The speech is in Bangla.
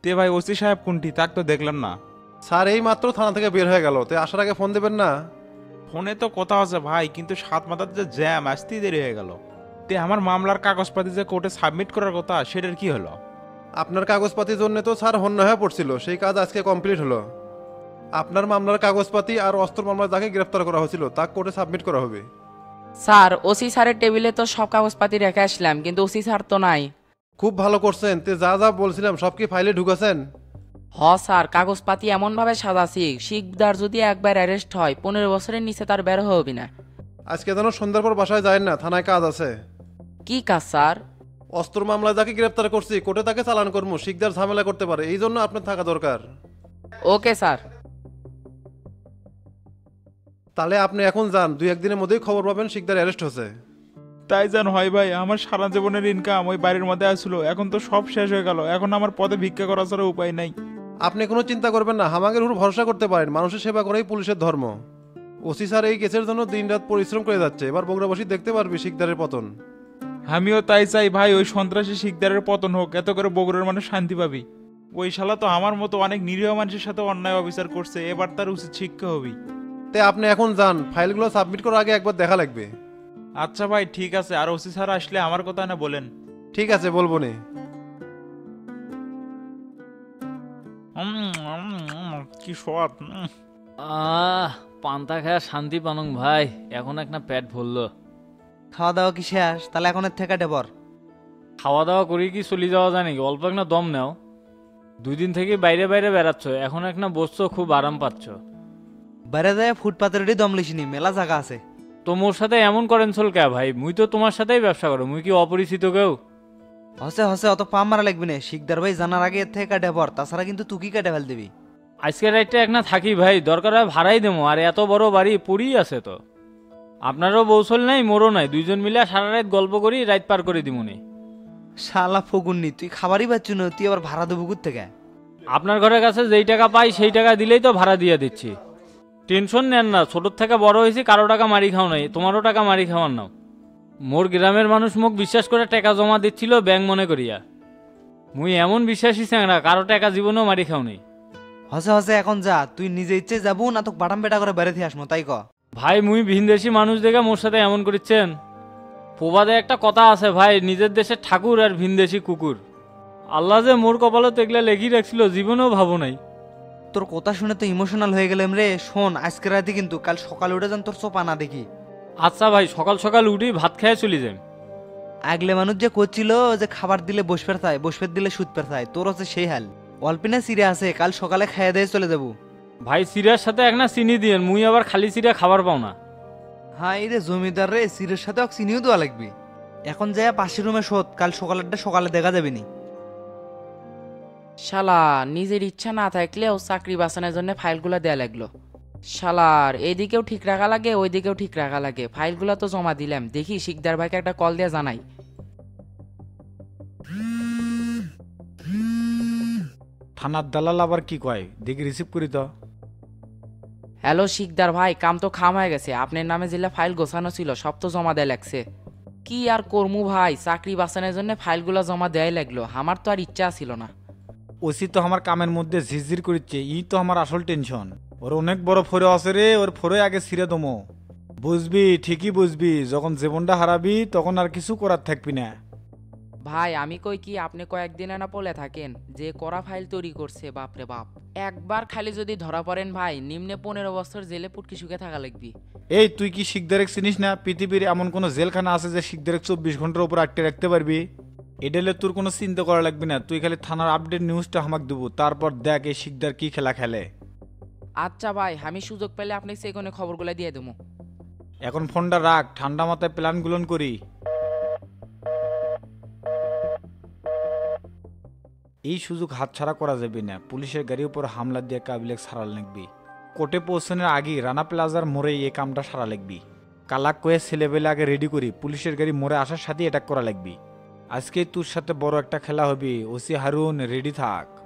তে ভাই ওসি সাহেব কোনটি তাক তো দেখলাম না। স্যার এই মাত্র থানা থেকে বের হয়ে গেল, তে আসার আগে ফোন দেবেন না? ফোনে তো কথা আছে ভাই, কিন্তু সাত মাথার যে জ্যাম আসতেই দেরি হয়ে গেল। তে আমার মামলার কাগজপাতি যে কোর্টে সাবমিট করার কথা সেটার কি হলো? আপনার কাগজপাতির জন্য তো স্যার হন্য হয়ে পড়ছিল, সেই কাজ আজকে কমপ্লিট হলো। আপনার মামলার কাগজপাতি আর অস্ত্র মামলায় যাকে গ্রেফতার করা হয়েছিল তা কোর্টে সাবমিট করা হবে। স্যার ওসি স্যারের টেবিলে তো সব কাগজপাতি রেখে আসলাম, কিন্তু ওসি স্যার তো নাই। খুব ভালো করছেন, তে যা যা বলছিলাম সব কি ফাইলে ঢুকেছেন? স্যার কাগজপাতি এমনভাবে সাজাছি শিকদার যদি একবার অ্যারেস্ট হয় 15 বছরের নিচে তার বের হবি না। আজকে যেন সন্ধ্যার পর বাসায় যায় না, থানায় কাজ আছে। কি কাজ স্যার? অস্ত্র মামলায় যাকে গ্রেফতার করছি কোর্টে তাকে চালান করবো, শিকদার ঝামেলা করতে পারে, এই জন্য আপনার থাকা দরকার। Okay sir. তাহলে আপনি এখন যান, দুই একদিনের মধ্যেই খবর পাবেন শিকদার অ্যারেস্ট হয়েছে। তাই জান হয় ভাই, আমার সারা জীবনের ইনকাম ওই বাড়ির মধ্যে আসলো, এখন তো সব শেষ হয়ে গেল, এখন আমার পদে ভিক্ষা করা ছাড়া উপায় নাই। আপনি কোনো চিন্তা করবেন না, হামাগের উপর ভরসা করতে পারেন, মানুষের সেবা করাই পুলিশের ধর্ম। ওসি স্যার এই কেসের জন্য দিনরাত পরিশ্রম করে যাচ্ছে, এবার বগুড়াবাসী দেখতে পারবি শিকদারের পতন। আমিও তাই চাই ভাই, ওই সন্ত্রাসী শিকদারের পতন হোক, এত করে বগুড়ার মানুষ শান্তি পাবি। ওই শালা তো আমার মতো অনেক নিরীহ মানুষের সাথে অন্যায় অবিচার করছে, এবার তার উচিত শিক্ষা হবি। তে আপনি এখন যান, ফাইলগুলো সাবমিট করার আগে একবার দেখা লাগবে। আচ্ছা ভাই ঠিক আছে, আর ওসি স্যার আসলে আমার কথা না বলেন। ঠিক আছে, বলবো নে। কি স্বাদ। পান্তা খায় শান্তি পানুং ভাই, এখন একটা পেট ভরলো। খাওয়া দাওয়া কি শেষ? তাহলে এখন এর থেকে ডেবর। খাওয়া দাওয়া করে কি চলে যাওয়া যায় নাকি? অল্প একটা দম নাও। 2 দিন থেকে বাইরে বাইরে বেড়াচ্ছ, এখন একটা বসছো, খুব আরাম পাচ্ছ। বাইরে যায় ফুটপাতের দম লিসিনি, মেলা জায়গা আছে। তো মোর সাথে এমন করেন চল কে ভাই? মুই তো তোমার সাথেই ব্যবসা করো, মুই কি অপরিচিত কেউ? হসে হসে অত পাম মারা লাগবে না, শিকদার ভাই জানার আগে এর থেকে কাটে পর, তাছাড়া কিন্তু তুই কি কেটে ফেল দিবি। আজকে রাইটটা এক না থাকি ভাই, দরকার হয় ভাড়াই দেবো, আর এত বড় বাড়ি পড়েই আছে তো। আপনারও বৌসল নাই, মোরও নাই, দুইজন মিলে সারা রাত গল্প করি রাত পার করে দিমুনি। শালা ফগুননি, তুই খাবারই পাচ্ছু না, তুই আবার ভাড়া দেবো থেকে। আপনার ঘরের কাছে যেই টাকা পাই সেই টাকা দিলেই তো ভাড়া দিয়ে দিচ্ছি। টেনশন নেন না, ছোটোর থেকে বড় হয়েছি, কারো টাকা মারি খাও নাই, তোমারও টাকা মারি খাওয়ার নাও। মোর গ্রামের মানুষ মোক বিশ্বাস করে টাকা জমা দিচ্ছিল ব্যাংক মনে করিয়া। মুই এমন বিশ্বাসী চ্যাংরা, কারো টাকা জীবনেও মারি খাও নেই। হসে হসে এখন যা, তুই নিজে ইচ্ছে যাবো না তোকে বাটাম বেটা করে বেড়ে দিয়ে আসমো, তাই ক। ভাই মুই ভিনদেশি মানুষ দেখে মোর সাথে এমন করিচ্ছেন? প্রবাদে একটা কথা আছে ভাই, নিজের দেশের ঠাকুর আর ভিনদেশি কুকুর। আল্লাহ যে মোর কপালে তেগলা লেখি রাখছিল, জীবনেও ভাবো নাই। তোর কথা শুনে তো ইমোশনাল হয়ে গেলাম রে। শোন, আজকে রাতে কিন্তু কাল সকালে উঠে যান তোর সোপা না দেখি। আচ্ছা ভাই, সকাল সকাল উঠি ভাত খেয়ে চলে যাই। আগলে মানুষ যে করছিল যে খাবার দিলে বসপের চায়, বসপের দিলে সুতপের চায়, তোর হচ্ছে সেই হাল। অল্পিনা সিরে আছে, কাল সকালে খাইয়ে দিয়ে চলে যাবো। ভাই সিরার সাথে এক না চিনি দিয়েন, মুই আবার খালি সিরা খাবার পাও না। হ্যাঁ এই রে জমিদার রে, সিরের সাথে চিনিও দেওয়া লাগবে। এখন যায় পাশের রুমে শোধ, কাল সকালেরটা সকালে দেখা যাবে নি। শালা নিজের ইচ্ছা না থাকলেও চাকরি বাঁচানোর জন্য ফাইলগুলো দেয়া লাগলো। শালার এইদিকেও ঠিক রাখা লাগে ওইদিকেও ঠিক রাখা লাগে, ফাইলগুলো তো জমা দিলাম, দেখি শিকদার ভাইকে একটা কল দিয়ে জানাই। থানার দালাল আবার কি কয় দেখি, রিসিভ করি তো। হ্যালো শিকদার ভাই, কাম তো খাম হয়ে গেছে, আপনার নামে যেগুলা ফাইল গোছানো ছিল সব তো জমা দেয়া লাগছে। কি আর করমু ভাই, চাকরি বাঁচানোর জন্য ফাইলগুলো জমা দেয়াই লাগলো, আমার তো আর ইচ্ছা ছিল না। ওসি তো আমার কামের মধ্যে ঝিরঝির করছে, ই তো আমার আসল টেনশন। ওর অনেক বড় ফরে আছে রে, ওর ফরে আগে ছিঁড়ে দমো। বুঝবি, ঠিকই বুঝবি, যখন জীবনটা হারাবি তখন আর কিছু করার থাকবি না। ভাই আমি কই কি, আপনি কয়েকদিনে না পলে থাকেন, যে করা ফাইল তৈরি করছে বাপরে বাপ। একবার খালি যদি ধরা পড়েন ভাই, নিম্নে 15 বছর জেলে পুটকি শুকে থাকা লাগবি। এই তুই কি শিকদারেক চিনিস না? পৃথিবীর এমন কোনো জেলখানা আছে যে শিকদারেক 24 ঘন্টার উপর আটকে রাখতে পারবি? এডেলে তোর কোনো চিন্তা করা লাগবে না, তুই খালি থানার আপডেট নিউজটা আমাকে দেবো, তারপর দেখ এই শিকদার কি খেলা খেলে। আচ্ছা ভাই, আমি সুযোগ পেলে আপনাকে সেই কোনো খবরগুলো দিয়ে দেবো। এখন ফোনটা রাখ, ঠান্ডা মাথায় প্ল্যানগুলোন করি। এই সুযোগ হাতছাড়া করা যাবে না, পুলিশের গাড়ির উপর হামলা দিয়ে কাবিলেক সারা লাগবি। কোর্টে পৌঁছানোর আগে রানা প্লাজার মোড়ে এই কামটা সারা লাগবি। কালাক কয়ে ছেলেবেলে আগে রেডি করি, পুলিশের গাড়ি মোড়ে আসার সাথে অ্যাটাক করা লাগবি। আজকে তোর সাথে বড় একটা খেলা হবে, ওসি হারুন রেডি থাক।